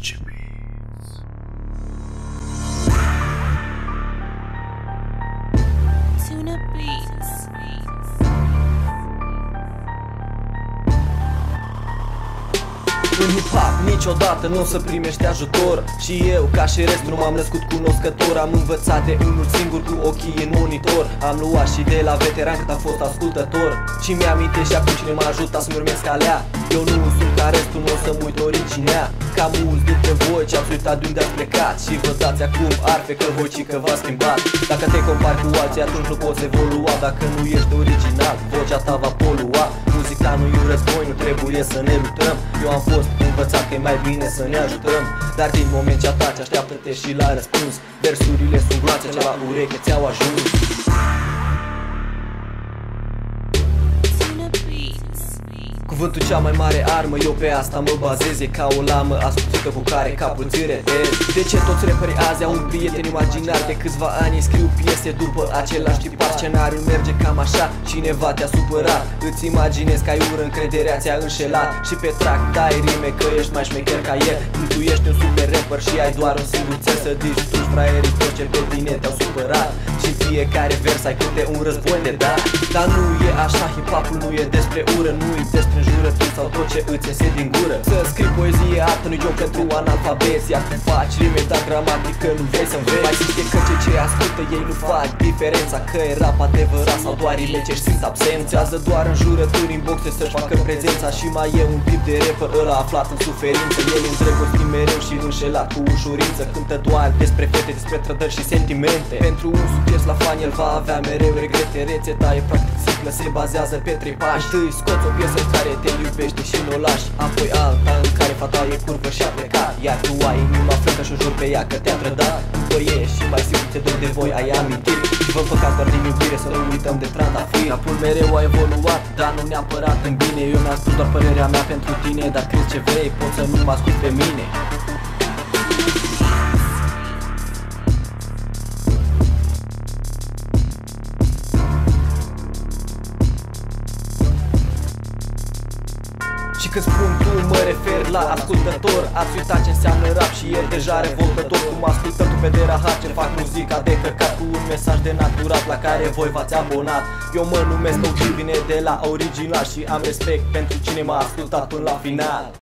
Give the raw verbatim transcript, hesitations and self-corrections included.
Touch Beats. Tuna Beats. În hip-hop niciodată nu o să primești ajutor. Și eu, ca și restul, nu m-am născut cunoscător. Am învățat de unul singur cu ochii în monitor. Am luat și de la veteran cât am fost ascultător. Și mi-amintesc și acum cine m-a ajutat să-mi urmez calea. Eu nu sunt ca restul, nu o să-mi uit originea. Ca mulți dintre voi ce ați uitat de unde ați plecat. Și vă dați acum arfe că voi ci că v-ați schimbat. Dacă te compari cu alții atunci nu poți evolua. Dacă nu ești original, vocea ta va polua. Muzica nu e un război, nu trebuie să ne luptăm. Eu am fost învățat că e mai bine să ne ajutăm. Dar din moment ce ataci, așteaptă-te și la răspuns. Versurile sunt gloanțe ce la ureche ți-au ajuns. Cuvântul cea mai mare armă, eu pe asta mă bazez. E ca o lamă ascuțită cu care capul ți retez. De ce toți reperii azi au un prieten imaginar? De câțiva ani scriu piese după același tipar. Scenariul merge cam așa, cineva te-a supărat. Îți imaginezi că ai ură, încrederea ți-a înșelat. Și pe track dai rime că ești mai șmecher ca el. Când tu ești un super rapper și ai doar un singur țel să dici tu fraierii toți ce pe tine te-au supărat. Și fiecare vers ai câte un război de dat. Dar nu e așa, hip-hopul nu e despre ură, nu e despre înjurături sau tot ce îți iese din gură. Să scrii poezie, artă nu-i joc pentru analfabeti. Iar tu faci rime, dar gramatică nu vrei să înveți. Mai zici că cei ce ascultă ei nu fac diferența, că e rap adevărat sau doar rime ce-și simt absența. Doar înjurături în boxe să-și facă prezența. Și mai e un tip de rapper, ăla aflat în suferință. El îndrăgostit mereu și înșelat cu ușurință. Cântă doar despre fete, despre trădări și sentimente. Pentru un succes la fan el va avea mereu regrete. Rețeta e practic simplă, se bazează pe trei pași. Întâi scoți o piesă în care te iubește și nu o lași. Apoi alta în care fata e curvă și a plecat. Iar tu ai inima frântă și o jur pe ea că te-a trădat. După e și mai simt ce dor de voi, ai amintiri. Și vă păcați doar din iubire, să nu uităm de trandafiri. Capul mereu a evoluat, dar nu neapărat în bine. Eu mi-am spus doar părerea mea pentru tine, dar crezi ce vrei, poți să nu mă asculti pe mine. Și când spun tu, mă refer la ascultător. Ați uitat ce înseamnă rap și e deja revoltător. Cum ascultăm tu pe de rahat ce fac muzica de căcat, cu un mesaj de naturat la care voi v-ați abonat. Eu mă numesc O G, vine de la original și am respect pentru cine m-a ascultat până la final.